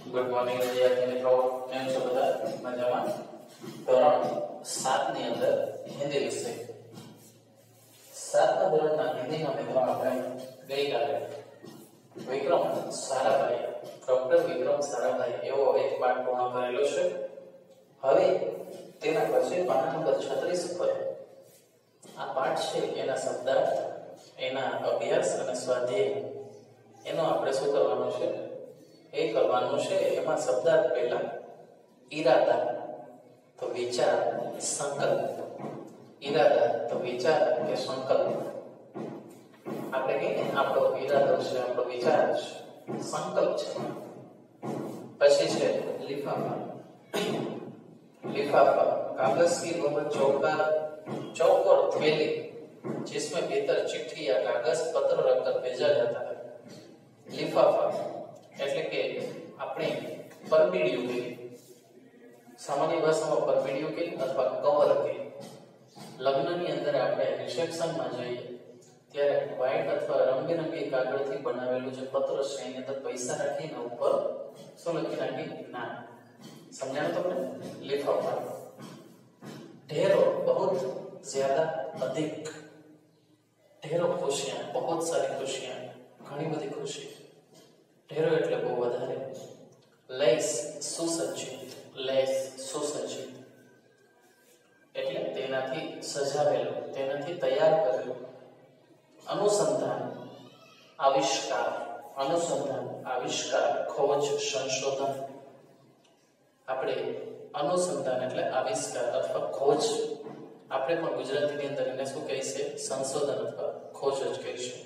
Good morning विद्यार्थी मित्रों, કેમ છો બધા? મજામાં? ધોરણ 7 ની અંદર હિન્દી વિષય 7 ના ધોરણના હિન્દીના મિત્રો આપણે ગઈકાલે વિક્રમ સારાભાઈ ડોક્ટર વિક્રમ સારાભાઈ એવો એક પાઠ પૂર્ણ કરેલો છે। હવે તેના પછી પાઠ નંબર 36 પર આ પાઠ છે એના શબ્દાર્થ, એના અભ્યાસ અને સ્વાધ્યાય એનો આપણે શું કરવાનું છે એ કરવાનું છે। એમાં શબ્દાર્થ પહેલા ઈરાદા તો વિચાર, સંકલ્પ, ઈરાદા તો વિચાર કે સંકલ્પ। આપણે કહીએ આપણો ઈરાદો છે, આપણો વિચાર છે, સંકલ્પ છે। પછી છે लिफाफा। लिफाफा कागज की वह चौकोर थैली जिसमें भीतर चिट्ठी या कागज पत्र रखकर भेजा जाता है। लिफाफा એટલે કે આપણે પરબીડિયું કે સામાન્ય ભાષામાં પરબીડિયું કે અથવા કવર કે લગ્નની અંદર આપણે રિસેપ્શનમાં જઈએ ત્યારે વ્હાઈટ અથવા રંગબેરંગી કાગળથી બનાવેલું જે પત્ર છે એની અંદર પૈસા રાખીને ઉપર શું લખી નાખી ના समझाना तो अपने लिफाफा। ढेरों बहुत ज्यादा अधिक, ढेरों खुशियां, बहुत सारी खुशियां, घणी बधी खुशी। ढेरों એટલે બહુ વધારે। લેસ સુસજ્જિત, લેસ સુસજ્જિત એટલે તેનાથી સજાવેલું, તેનાથી તૈયાર કરેલું। अनुसंधान आविष्कार, अनुसंधान आविष्कार खोज संशोधन। આપણે अनुसंधान એટલે આવિષ્કાર અથવા ખોજ, આપણે પણ ગુજરાતીની અંદર એને શું કહીએ સંશોધન અથવા ખોજ જ કહીશું।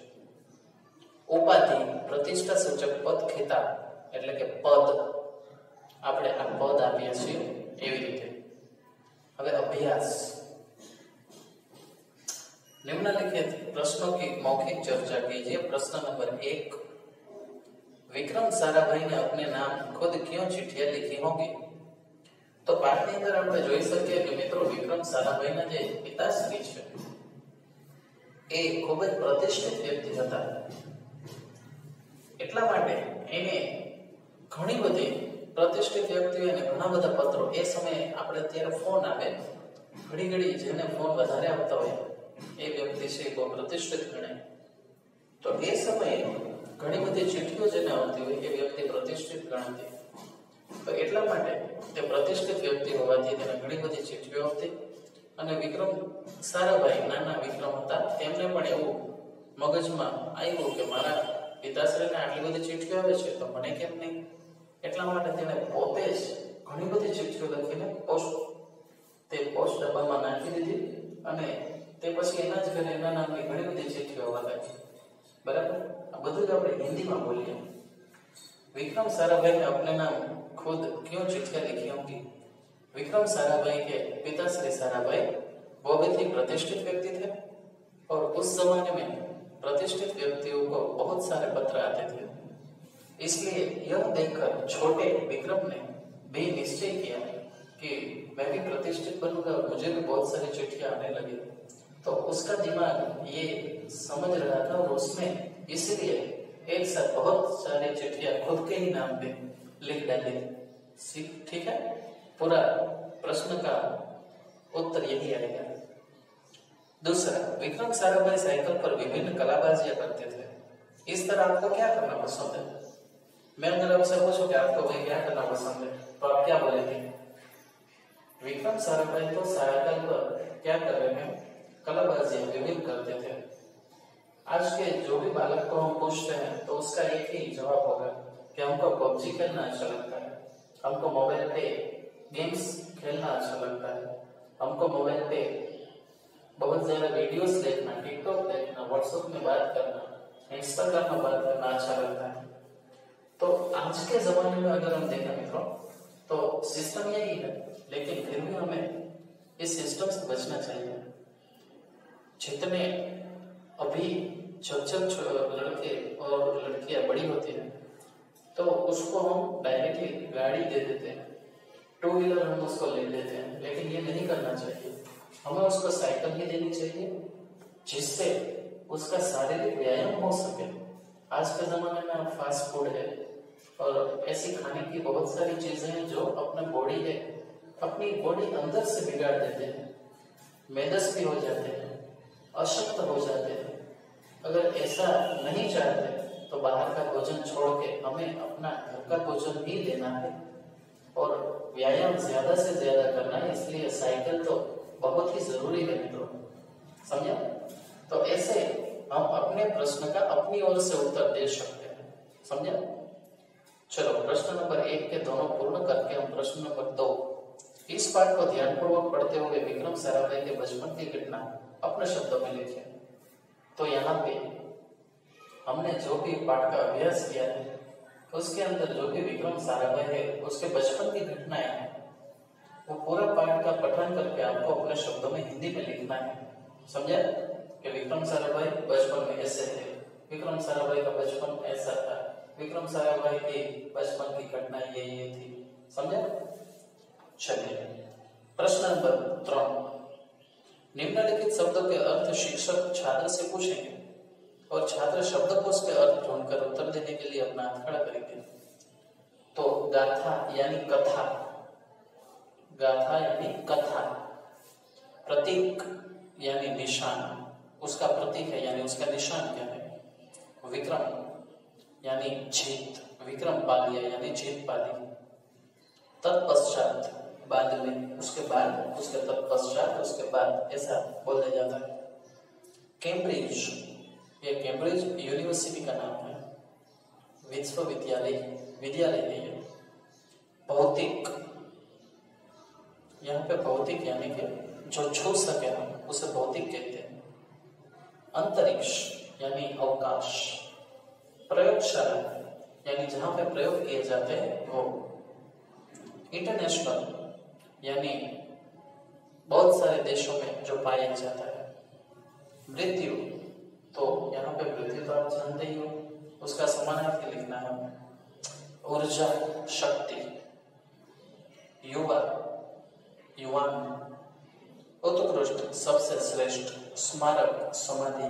ઉપાધિ પ્રતિષ્ઠા સૂચક પદ ખિતાબ એટલે કે પદ, આપણે આ પદ આપીએ છીએ એવી રીતે। હવે અભ્યાસ, निम्नलिखित प्रश्नों की मौखिक चर्चा कीजिए। प्रश्न नंबर 1, विक्रम साराभाई ने अपने नाम खुद क्यों चिट्ठियां लिखी होंगी? तो પાઠની અંદર આપણે જોઈ શકીએ કે મિત્રો વિક્રમ સારાભાઈના જે પિતાશ્રી છે એ ખૂબ જ પ્રતિષ્ઠિત વ્યક્તિ હતા, એટલા માટે એને ઘણી બધી પ્રતિષ્ઠિત વ્યક્તિઓને ઘણા બધા પત્રો, એ સમયે આપણે અત્યારે ફોન આવે ઘડી ઘડી જેને ફોન વધારે આવતા હોય એ વ્યક્તિ છે બહુ પ્રતિષ્ઠિત ગણાય, તો એ સમયે ઘણી બધી ચિઠ્ઠીઓ જેને આવતી હોય એ વ્યક્તિ પ્રતિષ્ઠિત ગણાતી। તો એટલા માટે તે પ્રતિષ્ઠિત વ્યક્તિ હોવાથી તેને ઘણી બધી ચિઠ્ઠીઓ આવતી અને વિક્રમ સારાભાઈ નાના વિક્રમ હતા, તેમને પણ એવું મગજમાં આવ્યું કે મારા પિતાશ્રીને આટલી બધી ચિઠ્ઠીઓ આવે છે તો મને કેમ નહીં, એટલા માટે તેને પોતે જ ઘણી બધી ચિઠ્ઠીઓ લખીને પોસ્ટ ડબ્બામાં નાખી દીધી અને તે પછી એના જ ઘરે એના નામની ઘણી બધી ચિઠ્ઠીઓ આવવા લાગી। બરાબર, આ બધું જ આપણે હિન્દીમાં બોલીએ। विक्रम साराभाई ने अपने नाम खुद क्यों चिट्ठियां लिखी होंगी? विक्रम साराभाई के पिता श्री साराभाई बहुत ही प्रतिष्ठित व्यक्ति थे और उस जमाने में प्रतिष्ठित व्यक्तियों को बहुत सारे पत्र आते थे, इसलिए यह देखकर छोटे विक्रम ने भी निश्चय किया कि मैं भी प्रतिष्ठित बनूंगा और मुझे भी बहुत सारी चिट्ठियां आने लगी। तो उसका दिमाग ये समझ रहा था और उसने इसलिए एक साथ बहुत सारी चिट्ठियां खुद के ही नाम पे लिख डाली। ठीक है, पूरा प्रश्न का उत्तर यही आएगा। दूसरा, विक्रम साराभाई साइकिल पर विभिन्न कलाबाजियां करते थे। इस तरह आपको क्या करना पसंद है? मैं अगर आपसे पूछूं कि आपको भाई क्या करना पसंद है तो आप क्या बोलेंगे? विक्रम साराभाई तो साइकिल पर क्या कर रहे हैं, कलाबाजियां विभिन्न करते थे। आज के जो भी बालक को हम पूछते हैं तो उसका एक ही जवाब होगा कि हमको पबजी खेलना अच्छा लगता है, हमको मोबाइल पे गेम्स खेलना अच्छा लगता है, हमको मोबाइल पे बहुत ज्यादा वीडियोस देखना, टिकटॉक देखना, व्हाट्सएप में बात करना, इंस्टाग्राम में बात करना अच्छा लगता है। तो आज के जमाने में अगर हम देखें मित्रों तो सिस्टम यही है, लेकिन फिर भी हमें इस सिस्टम से बचना चाहिए। जितने अभी जब लड़के और लड़कियां बड़ी होती हैं तो उसको हम डायरेक्टली गाड़ी दे देते हैं, 2 व्हीलर हम उसको ले लेते हैं, लेकिन ये नहीं करना चाहिए। हमें उसको साइकिल ही देनी चाहिए जिससे उसका शारीरिक व्यायाम हो सके। आज के जमाने में फास्ट फूड है और ऐसी खाने की बहुत सारी चीजें हैं जो अपना बॉडी है, अपनी बॉडी अंदर से बिगाड़ देते हैं, मेदस्वी हो जाते हैं, अशक्त हो जाते हैं। अगर ऐसा नहीं चाहते तो बाहर का भोजन छोड़ के हमें अपना घर का भोजन ही लेना है और व्यायाम ज्यादा से ज्यादा करना है। इसलिए साइकिल तो बहुत ही जरूरी है मित्रों, समझा? तो ऐसे हम अपने प्रश्न का अपनी ओर से उत्तर दे सकते हैं, समझा? चलो प्रश्न नंबर 1 के दोनों पूर्ण करके हम प्रश्न नंबर 2 इस पाठ को ध्यानपूर्वक पढ़ते हुए विक्रम साराभाई के बचपन की घटना अपने शब्दों में लिखें। तो यहाँ पे हमने जो भी पाठ का अभ्यास किया है उसके अंदर जो भी विक्रम साराभाई है उसके बचपन की घटनाएं हैं, वो पूरा पाठ का पठन करके आपको अपने शब्दों में हिंदी में लिखना है, समझा? कि विक्रम साराभाई बचपन में ऐसे थे, विक्रम साराभाई का बचपन ऐसा था, विक्रम साराभाई की बचपन की घटना ये थी, समझा? चलिए प्रश्न नंबर 3, निम्नलिखित शब्दों के अर्थ शिक्षक छात्र से पूछेंगे और छात्र शब्दकोश के अर्थ ढूंढकर उत्तर देने के लिए अपना हाथ खड़ा करेंगे। तो गाथा यानी कथा, गाथा यानी कथा, प्रतीक यानी निशान, उसका प्रतीक है यानी उसका निशान क्या है? विक्रम यानी जीत, विक्रम पा लिया यानी जीत पा ली। तत्पश्चात बाद में, उसके बाद, उसके तत्पश्चात, उसके बाद, ऐसा बोला जाता है। कैम्ब्रिज, ये कैम्ब्रिज यूनिवर्सिटी का नाम है, विश्वविद्यालय, विद्यालय है ये। भौतिक, यहाँ पे भौतिक यानी कि जो छू सके हम उसे भौतिक कहते हैं। अंतरिक्ष यानी अवकाश। प्रयोगशाला यानी जहां पे प्रयोग किए जाते हैं वो। इंटरनेशनल यानी बहुत सारे देशों में जो पाया जाता है। मृत्यु, तो यहाँ पे मृत्यु तो आप जानते ही हो, उसका समानार्थी लिखना है। ऊर्जा, शक्ति। युवा, युवान। उत्कृष्ट, सबसे श्रेष्ठ। स्मारक, समाधि।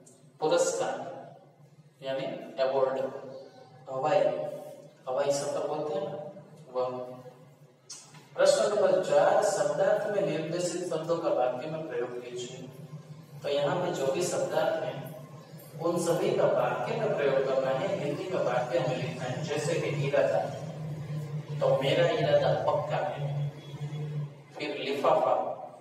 पुरस्कार यानी अवार्ड। हवाई, हवाई सफर बोलते हैं ना वह। प्रश्न नंबर 4, शब्दार्थ में निर्देशित शब्दों का वाक्य में प्रयोग कीजिए। तो यहाँ पे जो भी शब्दार्थ हैं उन सभी का वाक्य में प्रयोग करना है, हिंदी का वाक्य में लिखना है। जैसे कि इरादा, तो मेरा इरादा पक्का है। फिर लिफाफा,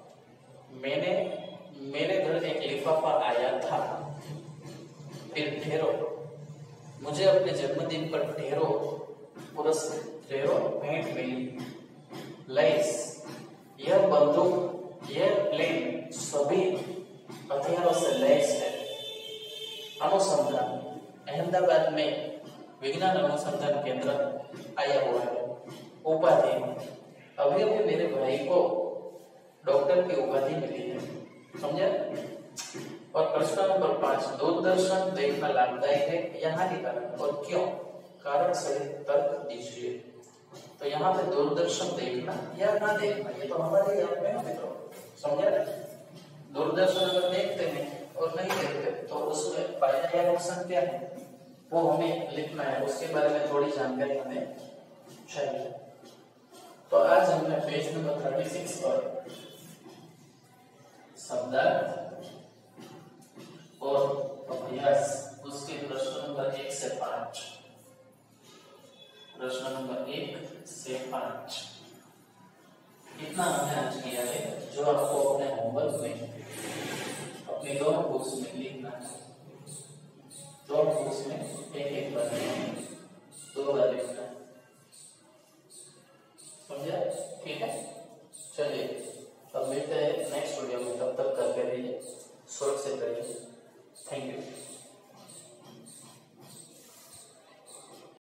मेरे घर एक लिफाफा आया था। फिर ढेरों, मुझे अपने जन्मदिन पर ढेरों भेंट मिली। लैस, यह बंदूक, यह प्लेन सभी हथियारों से लैस है। अनुसंधान, अहमदाबाद में विज्ञान अनुसंधान केंद्र आया हुआ है। उपाधि, अभी अभी मेरे भाई को डॉक्टर की उपाधि मिली है, समझे? और प्रश्न नंबर 5, दूरदर्शन देखना लाभदायक है या हानिकारक और क्यों? कारण सहित तर्क दीजिए। तो यहाँ पे दूरदर्शन देखना या ना देखना ये तो हमारे यहाँ पे है मित्रों, समझे? दूरदर्शन अगर देखते हैं और नहीं देखते तो उसमें फायदा या नुकसान क्या है वो हमें लिखना है, उसके बारे में थोड़ी जानकारी हमें चाहिए। तो आज हमने पेज नंबर 36 पर शब्दार्थ और अभ्यास उसके प्रश्न नंबर 1 से 5, प्रश्न नंबर 1 से 5 इतना हमने आज किया है, जो आपको अपने होमवर्क में अपने दोनों बुक्स में लिखना है। दोनों बुक्स में एक बार, 2 बार लिखना है, समझा? ठीक है, चलिए अब मिलते हैं नेक्स्ट वीडियो में। तब तक करते रहिए, सुरक्षित रहिए। Thank you.